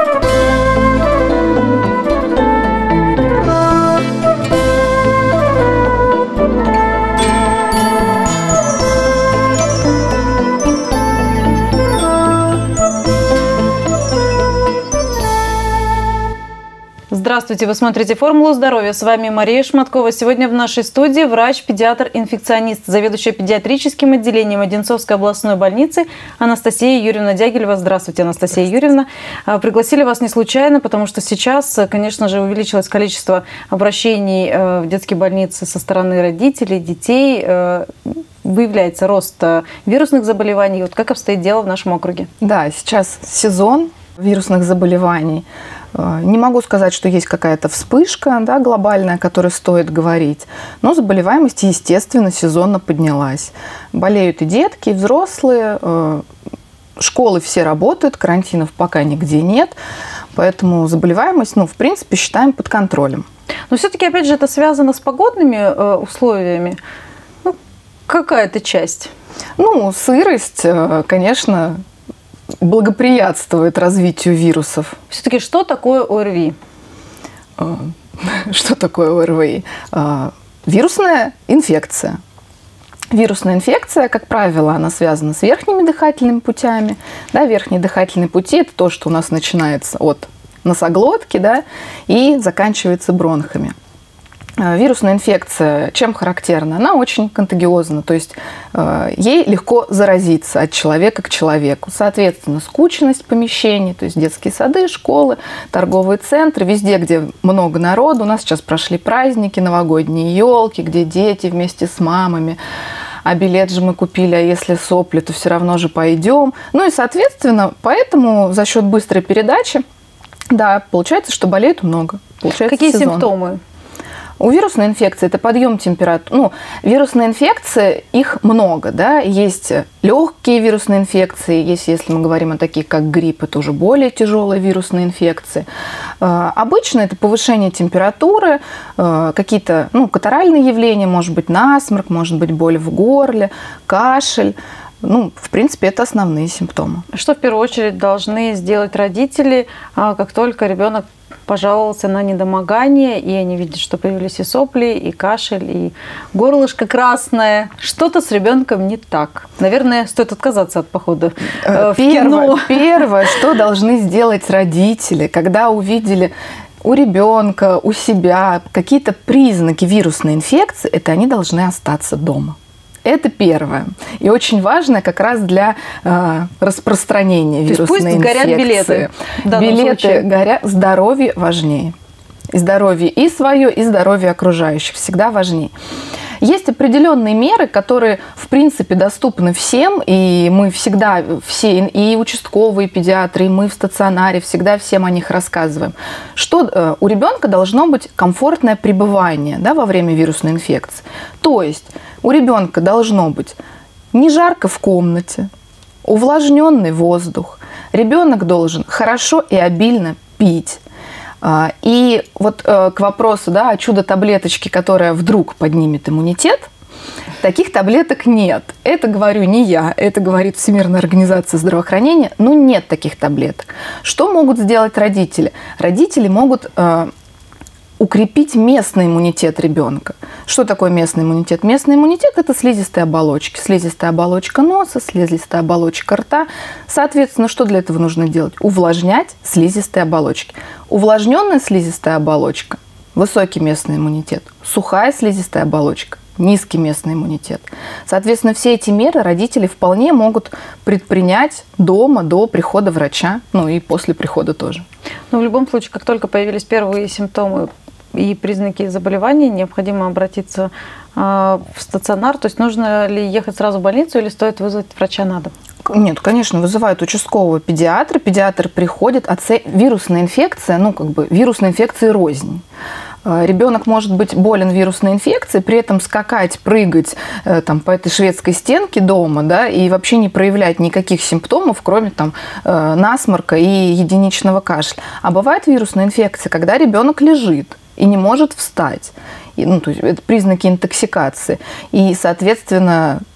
Здравствуйте, вы смотрите «Формулу здоровья». С вами Мария Шматкова. Сегодня в нашей студии врач-педиатр-инфекционист, заведующая педиатрическим отделением Одинцовской областной больницы Анастасия Юрьевна Дягилева. Здравствуйте, Анастасия Юрьевна. Пригласили вас не случайно, потому что сейчас, конечно же, увеличилось количество обращений в детские больницы со стороны родителей, детей. Выявляется рост вирусных заболеваний. Вот как обстоит дело в нашем округе? Да, сейчас сезон вирусных заболеваний. Не могу сказать, что есть какая-то вспышка, да, глобальная, о которой стоит говорить, но заболеваемость, естественно, сезонно поднялась. Болеют и детки, и взрослые, школы все работают, карантинов пока нигде нет, поэтому заболеваемость, в принципе, считаем под контролем. Но все-таки, опять же, это связано с погодными условиями. Какая-то часть? Сырость, конечно, благоприятствует развитию вирусов. Все-таки что такое ОРВИ? Что такое ОРВИ? Вирусная инфекция. Вирусная инфекция, как правило, она связана с верхними дыхательными путями. Да, верхние дыхательные пути – это то, что у нас начинается от носоглотки, да, и заканчивается бронхами. Вирусная инфекция чем характерна? Она очень контагиозна, то есть ей легко заразиться от человека к человеку. Соответственно, скученность помещений, то есть детские сады, школы, торговые центры, везде, где много народу. У нас сейчас прошли праздники, новогодние елки, где дети вместе с мамами. А билет же мы купили, а если сопли, то все равно же пойдем. И, соответственно, поэтому за счет быстрой передачи, да, получается, что болеет много. Какие симптомы? У вирусной инфекции это подъем температуры. Вирусные инфекции, их много, да. Есть легкие вирусные инфекции, есть, если мы говорим о таких, как грипп, это уже более тяжелые вирусные инфекции. Обычно это повышение температуры, какие-то, катаральные явления, может быть, насморк, может быть, боль в горле, кашель. В принципе, это основные симптомы. Что в первую очередь должны сделать родители, как только ребенок пожаловался на недомогание, и они видят, что появились и сопли, и кашель, и горлышко красное? Что-то с ребенком не так. Наверное, стоит отказаться от похода в кино. Первое, что должны сделать родители, когда увидели у ребенка, у себя какие-то признаки вирусной инфекции, это они должны остаться дома. Это первое. И очень важно как раз для распространения вирусной инфекции. Пусть горят билеты. Билеты горят, здоровье важнее. И здоровье и свое, и здоровье окружающих всегда важнее. Есть определенные меры, которые, в принципе, доступны всем, и мы всегда, все, и участковые педиатры, и мы в стационаре, всегда всем о них рассказываем. Что у ребенка должно быть комфортное пребывание, да, во время вирусной инфекции. То есть у ребенка должно быть не жарко в комнате, увлажненный воздух. Ребенок должен хорошо и обильно пить. И вот к вопросу, да, о чудо-таблеточке, которая вдруг поднимет иммунитет, таких таблеток нет. Это говорю не я, это говорит Всемирная организация здравоохранения. Нет таких таблеток. Что могут сделать родители? Родители могут укрепить местный иммунитет ребенка. Что такое местный иммунитет? Местный иммунитет – это слизистые оболочки. Слизистая оболочка носа, слизистая оболочка рта. Соответственно, что для этого нужно делать? Увлажнять слизистые оболочки. Увлажненная слизистая оболочка – высокий местный иммунитет. Сухая слизистая оболочка – низкий местный иммунитет. Соответственно, все эти меры родители вполне могут предпринять дома до прихода врача, и после прихода тоже. Но в любом случае, как только появились первые симптомы и признаки заболевания, необходимо обратиться в стационар. То есть нужно ли ехать сразу в больницу или стоит вызвать врача на дом? Нет, конечно, вызывают участкового педиатра. Педиатр приходит, вирусная инфекция, вирусная инфекция рознь. Ребенок может быть болен вирусной инфекцией, при этом скакать, прыгать по этой шведской стенке дома, да, и вообще не проявлять никаких симптомов, кроме насморка и единичного кашля. А бывает вирусная инфекция, когда ребенок лежит и не может встать. То есть это признаки интоксикации. И, соответственно,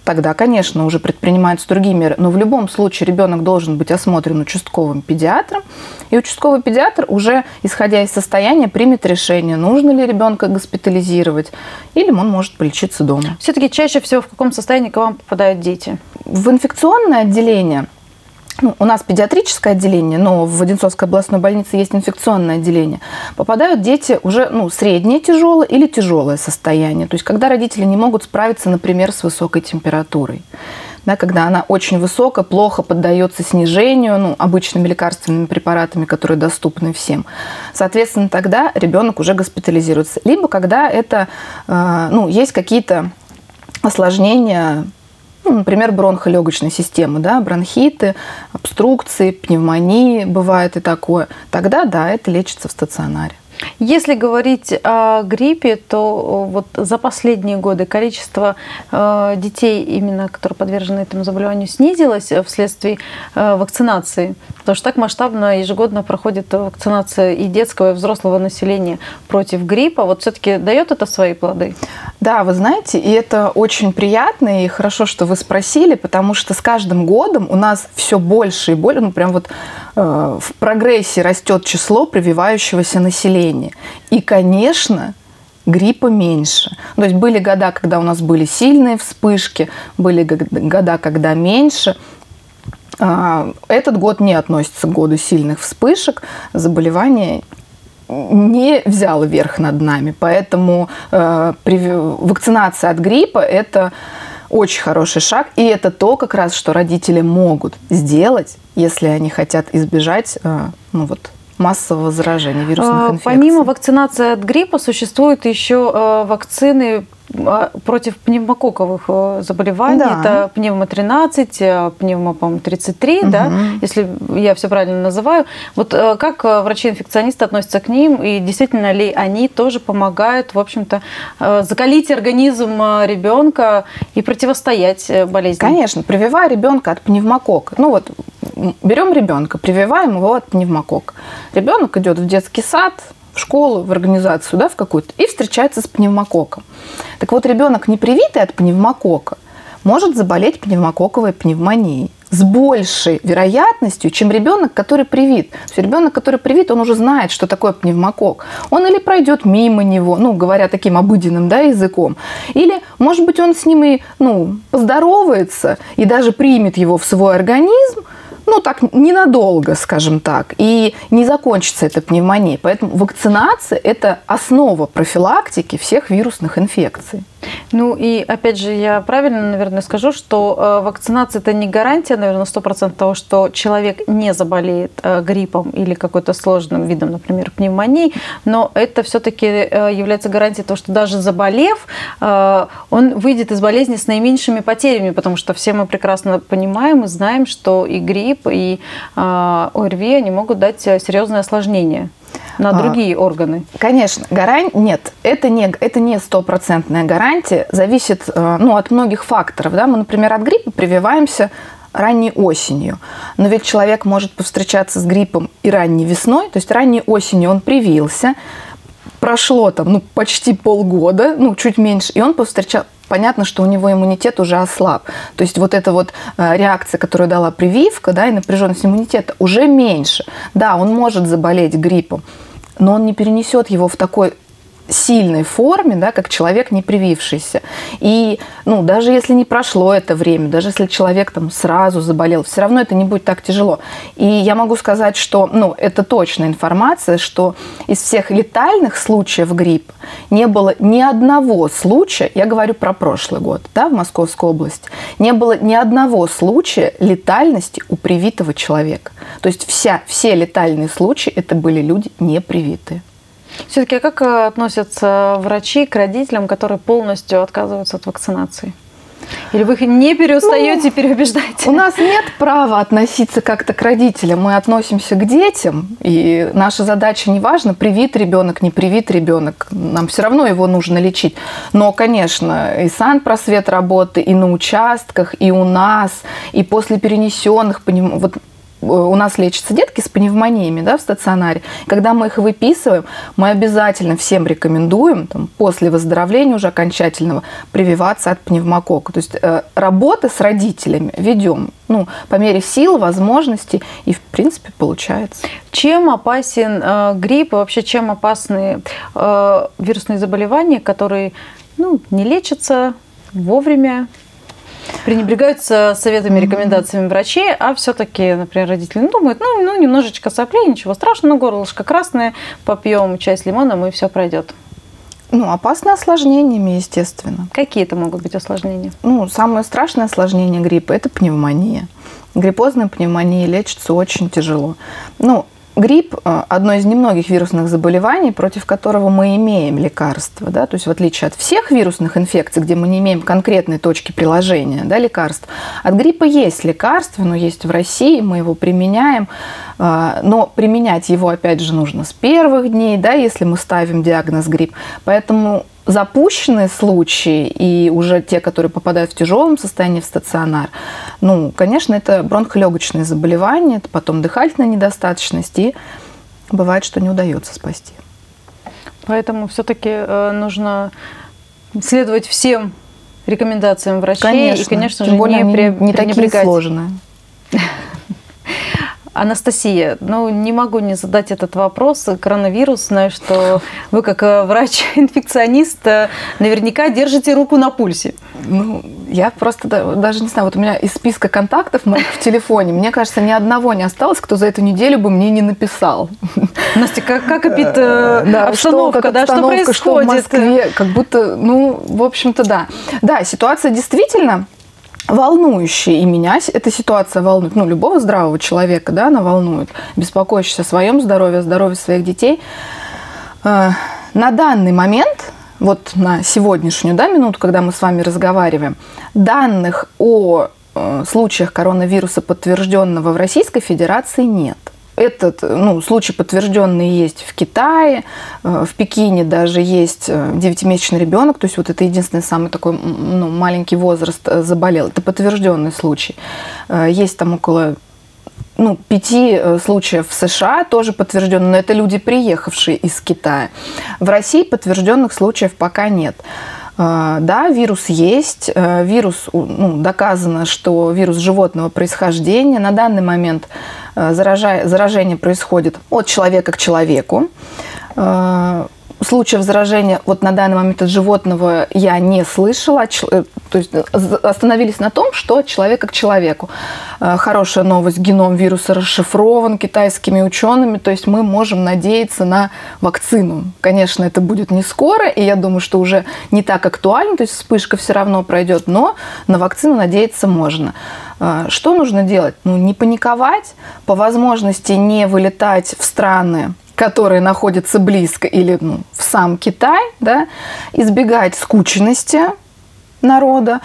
тогда, конечно, уже предпринимаются другие меры. Но в любом случае ребенок должен быть осмотрен участковым педиатром. И участковый педиатр уже, исходя из состояния, примет решение, нужно ли ребенка госпитализировать, или он может полечиться дома. Все-таки чаще всего в каком состоянии к вам попадают дети? В инфекционное отделение, у нас педиатрическое отделение, но в Одинцовской областной больнице есть инфекционное отделение, попадают дети уже среднее тяжелое или тяжелое состояние. То есть когда родители не могут справиться, например, с высокой температурой. Да, когда она очень высокая, плохо поддается снижению обычными лекарственными препаратами, которые доступны всем. Соответственно, тогда ребенок уже госпитализируется. Либо когда это, есть какие-то осложнения, например, бронхолегочной системы, да, бронхиты, обструкции, пневмонии, бывает и такое. Тогда, да, это лечится в стационаре. Если говорить о гриппе, то вот за последние годы количество детей, именно которые подвержены этому заболеванию, снизилось вследствие вакцинации. Потому что так масштабно ежегодно проходит вакцинация и детского, и взрослого населения против гриппа. Вот все-таки дает это свои плоды? Да, вы знаете, и это очень приятно, и хорошо, что вы спросили, потому что с каждым годом у нас все больше и больше, в прогрессе растет число прививающегося населения. И, конечно, гриппа меньше. То есть были года, когда у нас были сильные вспышки, были года, когда меньше. Этот год не относится к году сильных вспышек. Заболевание не взяло верх над нами. Поэтому вакцинация от гриппа – это очень хороший шаг. И это то, как раз, что родители могут сделать, если они хотят избежать массового заражения вирусных инфекций. Помимо вакцинации от гриппа существуют еще вакцины против пневмококковых заболеваний. Да. Это пневмо-13, пневмо-33, да, если я все правильно называю. Вот как врачи-инфекционисты относятся к ним, и действительно ли они тоже помогают, в общем-то, закалить организм ребенка и противостоять болезни? Конечно, прививая ребенка от пневмококка. Берем ребенка, прививаем его от пневмококка. Ребенок идет в детский сад, в школу, в организацию, да, в какую-то, и встречается с пневмококком. Так вот, ребенок, не привитый от пневмококка, может заболеть пневмококковой пневмонией с большей вероятностью, чем ребенок, который привит. То есть ребенок, который привит, он уже знает, что такое пневмококк. Он или пройдет мимо него, говоря таким обыденным, да, языком, или, может быть, он с ним и поздоровается и даже примет его в свой организм, так ненадолго, скажем так, и не закончится эта пневмония. Поэтому вакцинация – это основа профилактики всех вирусных инфекций. И опять же, я правильно, наверное, скажу, что вакцинация – это не гарантия, наверное, 100% того, что человек не заболеет гриппом или какой-то сложным видом, например, пневмонии, но это все-таки является гарантией того, что даже заболев, он выйдет из болезни с наименьшими потерями, потому что все мы прекрасно понимаем и знаем, что и грипп, и ОРВИ, они могут дать серьезные осложнения на другие органы. Конечно, нет, это не стопроцентная гарантия, зависит от многих факторов. Да? Мы, например, от гриппа прививаемся ранней осенью, но ведь человек может повстречаться с гриппом и ранней весной, то есть ранней осенью он привился, прошло почти полгода, чуть меньше, и он повстречал. Понятно, что у него иммунитет уже ослаб. То есть вот эта реакция, которую дала прививка, да, и напряженность иммунитета уже меньше. Да, он может заболеть гриппом, но он не перенесет его в такой сильной форме, да, как человек, не привившийся. И даже если не прошло это время, даже если человек сразу заболел, все равно это не будет так тяжело. И я могу сказать, что это точная информация, что из всех летальных случаев гриппа не было ни одного случая, я говорю про прошлый год, да, в Московской области, не было ни одного случая летальности у привитого человека. То есть все летальные случаи это были люди не привитые. Все-таки как относятся врачи к родителям, которые полностью отказываются от вакцинации? Или вы их не переустаете, переубеждаете? У нас нет права относиться как-то к родителям. Мы относимся к детям, и наша задача не важна, привит ребенок, не привит ребенок. Нам все равно его нужно лечить. Но, конечно, и санпросвет работы, и на участках, и у нас, и после перенесенных, у нас лечатся детки с пневмониями, да, в стационаре. Когда мы их выписываем, мы обязательно всем рекомендуем там, после выздоровления уже окончательного прививаться от пневмококка. То есть работы с родителями ведем по мере сил, возможностей, и в принципе получается. Чем опасен грипп и вообще чем опасны вирусные заболевания, которые не лечатся вовремя, пренебрегаются советами, рекомендациями врачей, а все-таки, например, родители думают, немножечко соплей, ничего страшного, горлышко красное, попьем чай с лимоном и все пройдет. Опасны осложнениями, естественно. Какие это могут быть осложнения? Самое страшное осложнение гриппа – это пневмония. Гриппозная пневмония лечится очень тяжело. Грипп – одно из немногих вирусных заболеваний, против которого мы имеем лекарства. Да? То есть в отличие от всех вирусных инфекций, где мы не имеем конкретной точки приложения лекарств, от гриппа есть лекарство, но есть в России, мы его применяем. Но применять его, опять же, нужно с первых дней, если мы ставим диагноз грипп. Поэтому запущенные случаи и уже те, которые попадают в тяжелом состоянии в стационар, конечно, это бронхолегочные заболевания, это потом дыхательная недостаточность, и бывает, что не удается спасти. Поэтому все-таки нужно следовать всем рекомендациям врачей. Конечно, и, конечно тем же, более не такие сложные. Анастасия, не могу не задать этот вопрос. Коронавирус, знаю, что вы как врач-инфекционист наверняка держите руку на пульсе. Я просто даже не знаю, вот у меня из списка контактов моих в телефоне, мне кажется, ни одного не осталось, кто за эту неделю бы мне не написал. Настя, как кипит обстановка, что происходит? Что в Москве, как будто, в общем-то, да. Да, ситуация действительно волнующая, и меня эта ситуация волнует, любого здравого человека, она волнует, беспокоящийся о своем здоровье, о здоровье своих детей. На данный момент, на сегодняшнюю минуту, когда мы с вами разговариваем, данных о случаях коронавируса, подтвержденного в Российской Федерации, нет. Этот случай подтвержденный есть в Китае, в Пекине даже есть 9-месячный ребенок, то есть это единственный самый такой маленький возраст заболел. Это подтвержденный случай. Есть там около 5 случаев в США тоже подтвержденных, но это люди, приехавшие из Китая. В России подтвержденных случаев пока нет. Да, вирус есть, доказано, что вирус животного происхождения. На данный момент заражение происходит от человека к человеку. Случаев заражения на данный момент от животного я не слышала. То есть остановились на том, что от человека к человеку. Хорошая новость, геном вируса расшифрован китайскими учеными, то есть мы можем надеяться на вакцину. Конечно, это будет не скоро, и я думаю, что уже не так актуально, то есть вспышка все равно пройдет, но на вакцину надеяться можно. Что нужно делать? Не паниковать, по возможности не вылетать в страны, которые находятся близко, или в сам Китай, избегать скученности народа.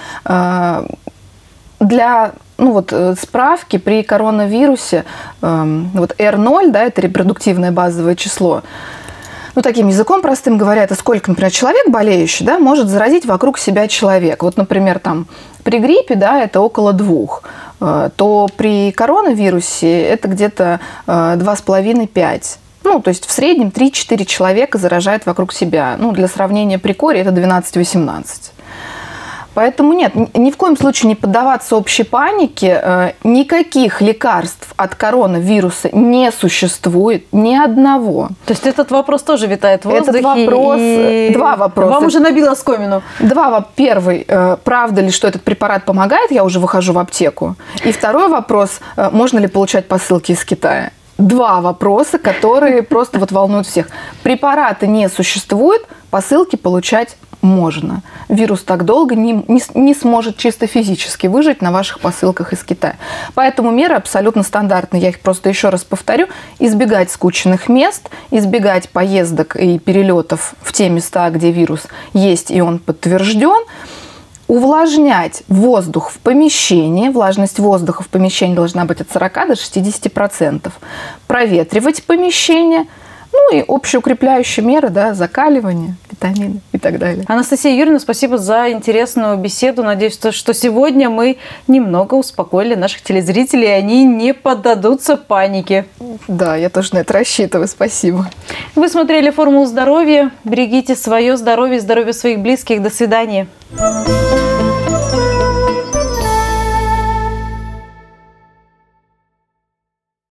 Для справки, при коронавирусе R0, это репродуктивное базовое число, таким языком простым говоря, это сколько, например, человек болеющий, может заразить вокруг себя человека. Например, при гриппе, это около 2, то при коронавирусе это где-то 2,5-5. То есть в среднем 3-4 человека заражают вокруг себя. Для сравнения, при коре это 12-18. Поэтому нет, ни в коем случае не поддаваться общей панике. Никаких лекарств от коронавируса не существует, ни одного. То есть этот вопрос тоже витает в воздухе? Два вопроса. Вам уже набило оскомину. Первый, правда ли, что этот препарат помогает, я уже выхожу в аптеку. И второй вопрос, можно ли получать посылки из Китая. 2 вопроса, которые просто волнуют всех. Препараты не существует, посылки получать можно. Вирус так долго не сможет чисто физически выжить на ваших посылках из Китая. Поэтому меры абсолютно стандартные. Я их просто еще раз повторю. Избегать скучных мест, избегать поездок и перелетов в те места, где вирус есть и он подтвержден. Увлажнять воздух в помещении. Влажность воздуха в помещении должна быть от 40 до 60%. Проветривать помещение. Ну и общеукрепляющие меры, да, закаливание, витамины и так далее. Анастасия Юрьевна, спасибо за интересную беседу. Надеюсь, что сегодня мы немного успокоили наших телезрителей, и они не поддадутся панике. Да, я тоже на это рассчитываю. Спасибо. Вы смотрели «Формулу здоровья». Берегите свое здоровье и здоровье своих близких. До свидания.